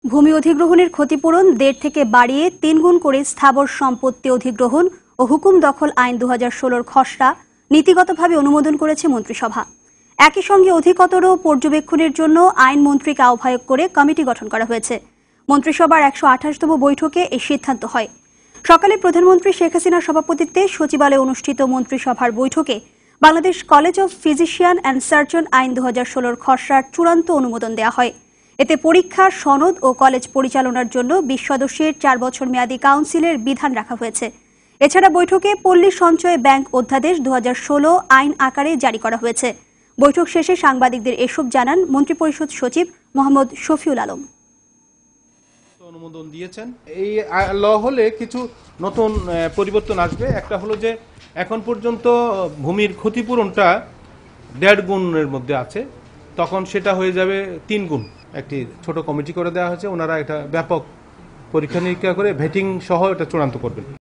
ভূমি অধিগ্রহণের ক্ষতিপূরণ 1.5 থেকে বাড়িয়ে 3 গুণ করে স্থাবর সম্পত্তি অধিগ্রহণ ও হুকুম দখল আইন 2016 খসড়া নীতিগতভাবে অনুমোদন করেছে মন্ত্রিসভা। একই সঙ্গে অধিকতর পর্যবেক্ষণের জন্য আইনমন্ত্রীকে আহ্বায়ক করে কমিটি গঠন করা হয়েছে। মন্ত্রিসভার 128তম বৈঠকে এই সিদ্ধান্ত হয়। সকালে প্রধানমন্ত্রী শেখ হাসিনার সভাপতিত্বে সচিবালয়ে অনুষ্ঠিত মন্ত্রিসভার বৈঠকে Bangladesh college of physician and surgeon আইন 2016 খসড়ার চূড়ান্ত অনুমোদন দেওয়া হয়। এতে পরীক্ষা, সনদ ও কলেজ পরিচালনার জন্য 20 সদস্যের 4 বছর মেয়াদী কাউন্সিলের বিধান রাখা হয়েছে। এছাড়া বৈঠকে পল্লী সঞ্চয় ব্যাংক অধ্যাদেশ 2016 আইন আকারে জারি করা হয়েছে। বৈঠক শেষে সাংবাদিকদের এসব জানান মন্ত্রিপরিষদ সচিব মোহাম্মদ শফিউল আলম। অনুমোদন দিয়েছেন। এই ল হলে কিছু নতুন পরিবর্তন আসবে। একটা হলো যে এখন পর্যন্ত ভূমির ক্ষতিপূরণটা 1.5 গুণের মধ্যে আছে, তখন সেটা হয়ে যাবে 3 গুণ। একটি ছোট কমিটি করে দেওয়া হয়েছে, ওনারা এটা ব্যাপক পরীক্ষা নিরীক্ষা করে ভেটিং সহ এটা চূড়ান্ত করবেন।